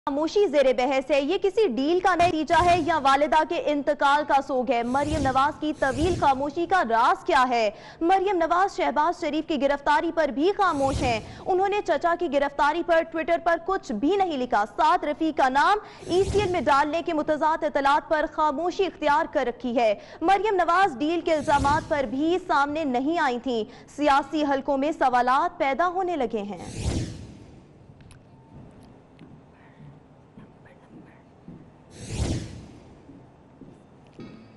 खामोशी जेरे बहस है। ये किसी डील का नतीजा है या वालिदा के इंतकाल का सोग है? मरियम नवाज की तवील खामोशी का राज क्या है? मरियम नवाज शहबाज शरीफ की गिरफ्तारी पर भी खामोश हैं। उन्होंने चचा की गिरफ्तारी पर ट्विटर पर कुछ भी नहीं लिखा। साद रफीक का नाम ECL में डालने के मुतज़ाद इतलात पर खामोशी इख्तियार कर रखी है। मरियम नवाज डील के इल्जामात पर भी सामने नहीं आई थी। सियासी हलकों में सवालात पैदा होने लगे हैं।